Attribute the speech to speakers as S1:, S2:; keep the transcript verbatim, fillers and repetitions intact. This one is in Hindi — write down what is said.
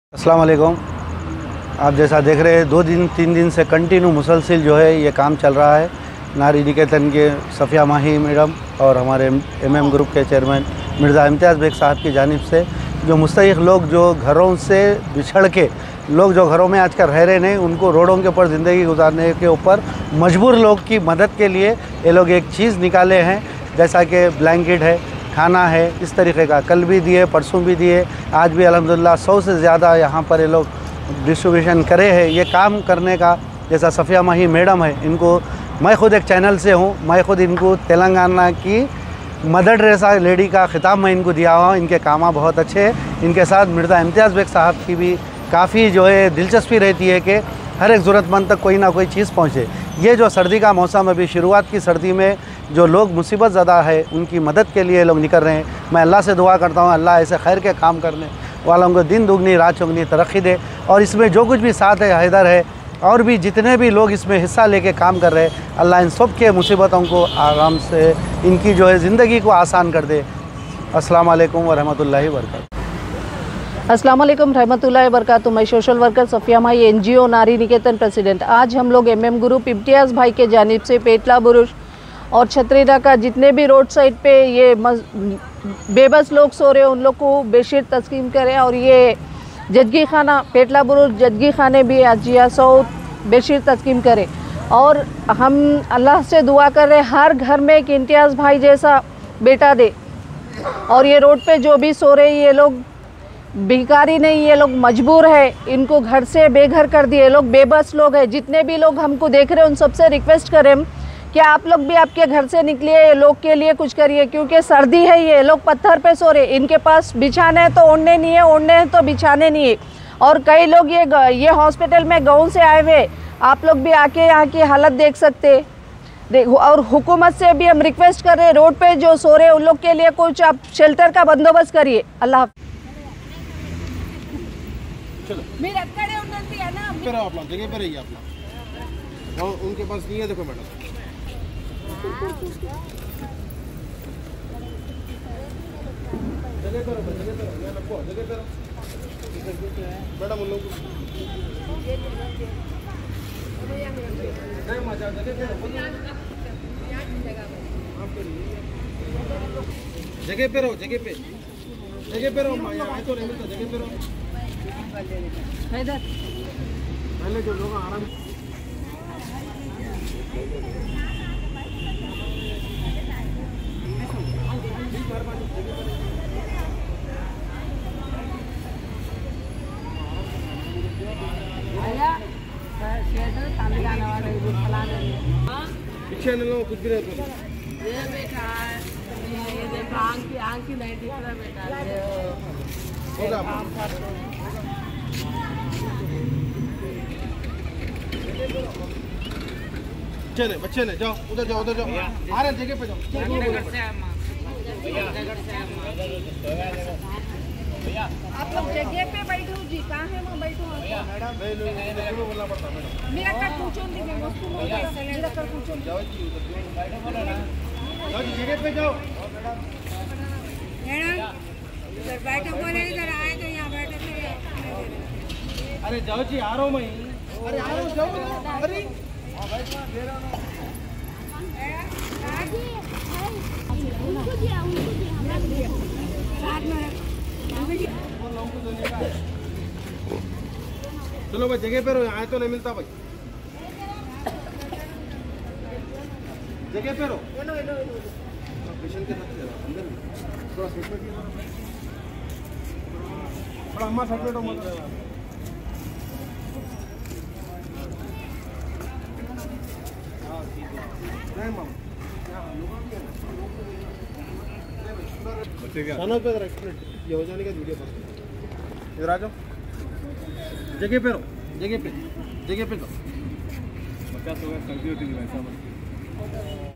S1: अस्सलाम वालेकुम। आप जैसा देख रहे हैं दो दिन तीन दिन से कंटिन्यू मुसलसिल जो है ये काम चल रहा है। नारी निकेतन के सफ़िया माही मैडम और हमारे एमएम ग्रुप के चेयरमैन मिर्ज़ा इम्तियाज़ बेग साहब की जानिब से जो मुस्तहिक लोग जो घरों से बिछड़ के लोग जो घरों में आजकल रह रहे नहीं उनको रोडों के ऊपर ज़िंदगी गुजारने के ऊपर मजबूर लोग की मदद के लिए ये लोग एक चीज़ निकाले हैं, जैसा कि ब्लैंकेट है, खाना है, इस तरीक़े का। कल भी दिए, परसों भी दिए, आज भी अल्हम्दुलिल्लाह सौ से ज़्यादा यहाँ पर ये लोग डिस्ट्रीब्यूशन करे हैं। ये काम करने का जैसा सफ़िया माही मैडम है, इनको मैं ख़ुद एक चैनल से हूँ, मैं ख़ुद इनको तेलंगाना की मदर टेरेसा लेडी का ख़िताब मैं इनको दिया हुआ। इनके काम बहुत अच्छे हैं। इनके साथ मिर्ज़ा इम्तियाज़ बेग साहब की भी काफ़ी जो है दिलचस्पी रहती है कि हर एक ज़रूरतमंद तक कोई ना कोई चीज़ पहुँचे। ये जो सर्दी का मौसम, अभी शुरुआत की सर्दी में जो लोग मुसीबत ज़्यादा है उनकी मदद के लिए लोग निकल रहे हैं। मैं अल्लाह से दुआ करता हूँ अल्लाह ऐसे खैर के काम करने वालों को दिन दुगनी रात चौगनी तरक्की दे। और इसमें जो कुछ भी साथ है, हैदर है और भी जितने भी लोग इसमें हिस्सा लेके काम कर रहे हैं, अल्लाह इन सब के मुसीबतों को आराम से इनकी जो है ज़िंदगी को आसान कर दे। अस्सलाम वालेकुम व रहमतुल्लाहि व बरकातहू।
S2: अस्सलाम वालेकुम रहमतुल्लाहि व बरकातहू। मैं social worker Safia Mahi NGO Nari Niketan president. आज हम लोग एमएम ग्रुप इम्तियाज़ भाई के जानिब से पेटला बुरुज और छतरीदा का जितने भी रोड साइड पे ये बेबस लोग सो रहे हैं उन लोग को बेडशीट तस्कीम करें। और ये जदगी खाना पेटला बुरुज जदगी खाने भी अजिया सौ बेडशीट तस्कीम करें। और हम अल्लाह से दुआ कर रहे हैं हर घर में एक इम्तियाज़ भाई जैसा बेटा दे। और ये रोड पे जो भी सो रहे ये लोग भिखारी नहीं, ये लोग मजबूर है, इनको घर से बेघर कर दिए, लोग बेबस लोग हैं। जितने भी लोग हमको देख रहे हैं उन सबसे रिक्वेस्ट करें कि आप लोग भी आपके घर से निकलिए, ये लोग के लिए कुछ करिए, क्योंकि सर्दी है। ये लोग पत्थर पे सो रहे, इनके पास बिछाने हैं तो ओढ़ने नहीं है, ओढ़ने हैं तो बिछाने नहीं है। और कई लोग ये ये हॉस्पिटल में गाँव से आए हुए, आप लोग भी आके यहाँ की हालत देख सकते देख। और हुकूमत से भी हम रिक्वेस्ट कर रहे हैं रोड पे जो सो रहे उन लोग के लिए कुछ आप शेल्टर का बंदोबस्त करिए। अल्लाह
S3: आप लोग जगह पे रहिए, आप लोग उनके पास नहीं है। देखो मैडम, जगह करो, जगह करो, जगह करो मैडम, उन लोग नहीं मजा जगह करो, जगह पे रहो, जगह पे जगह पे रहो, आए तो नहीं मिलता, जगह पे रहो। पहले जो लोग आराम पीछे नहीं लो, कुछ भी नहीं तो ये बेटा ये देखो आंख की आंख की नहीं दिख रहा बेटा होगा। चले बच्चे ने जाओ, उधर जाओ, उधर जाओ, आ रहे जगह पे जाओ।
S2: आप लोग जगह पे बैठो जी, कहाँ है वो बैठो
S3: मैडम, बोलना पड़ता मैडम,
S2: मेरा कर पूछो नहीं, मैं मस्त मेरा कर पूछो
S3: जाओ जी, जाओ जी, जगह पे जाओ
S4: मैडम, इधर बैठो, बोले इधर आए तो यहाँ बैठे थे।
S3: अरे जाओ जी, आ रहा हूँ मैं। अरे आ रहा हूँ, जाओ। अरे चलो भाई, जगह पे रहो, यहाँ तो नहीं मिलता भाई, जगह पे रहो। पेशेंट के साथ अंदर थोड़ा सेट थोड़ा अम्मा साइड में मत ये हो जाने का वीडियो पर इधर आ जाओ, जगह पे रहो, जगह पे जगह पे दो।